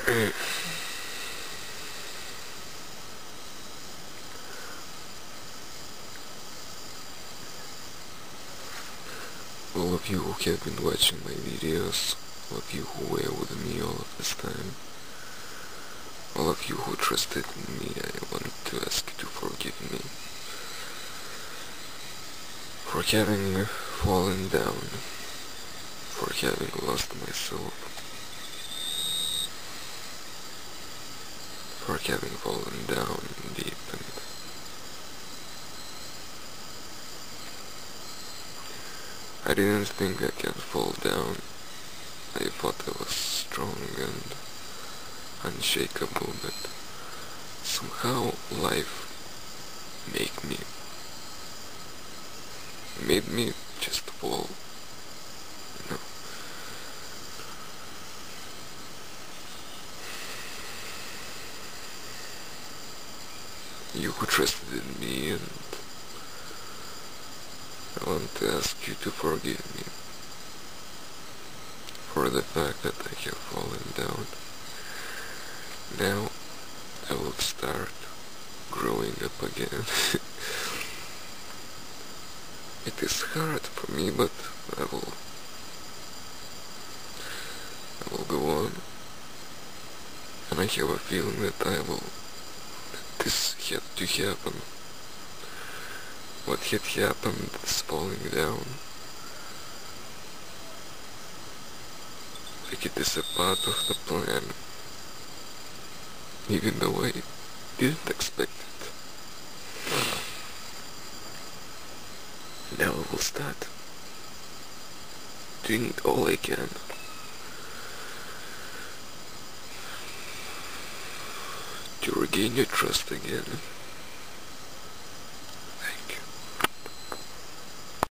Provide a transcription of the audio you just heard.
All of you who have been watching my videos, all of you who were with me all of this time, all of you who trusted in me, I want to ask you to forgive me for having fallen down, for having lost myself, for having fallen down deep and I didn't think I can fall down. I thought I was strong and unshakable, but somehow life made me just fall, you know. You who trusted in me, and I want to ask you to forgive me for the fact that I have fallen down. Now I will start growing up again. It is hard for me, but I will go on. And I have a feeling that this had to happen. What had happened is falling down. Like it is a part of the plan, even though I didn't expect it. Now I will start doing all I can to regain your trust again.